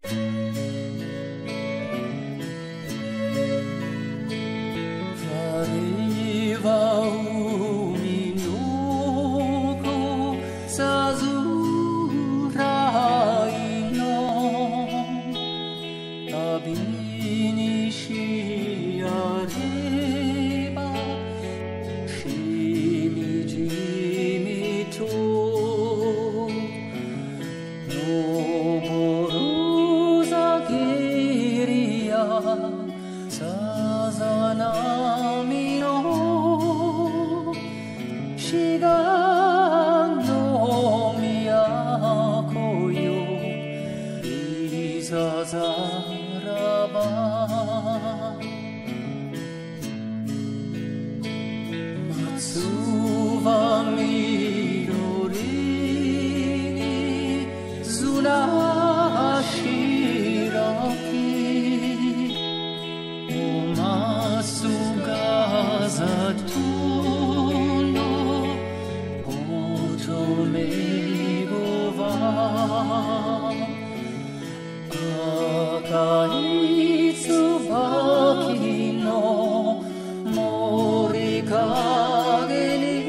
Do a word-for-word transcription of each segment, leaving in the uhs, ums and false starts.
Shiga no Miyako yo, Izazaraba. Matsuwa midori ni zuna shiraki, Omasu ga zatu Akai tsubaki no morikage ni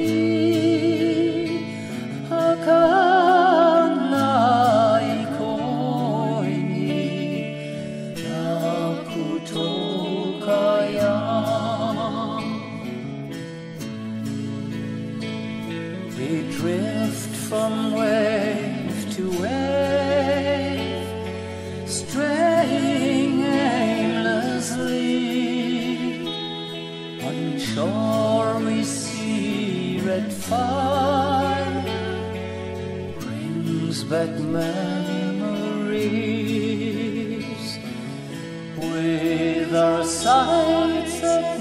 hakanai koi ni nakuto kaya. We drift from wave to wave, straying aimlessly. On shore we see red fire, brings back memories. With our sights set